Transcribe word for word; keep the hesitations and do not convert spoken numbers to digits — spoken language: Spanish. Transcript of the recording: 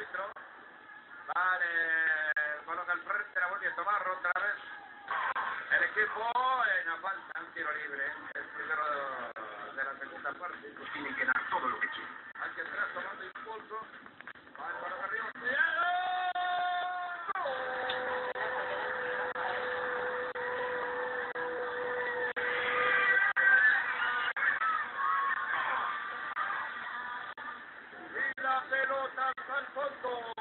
árbitro. Vale, coloca el frente, la vuelve a tomar otra vez. El equipo en la falta, un tiro libre. El primero de la segunda parte. Tiene que dar todo lo que quiere. Hacia atrás tomando impulso. Va el balón arriba. Y la pelota hasta el fondo.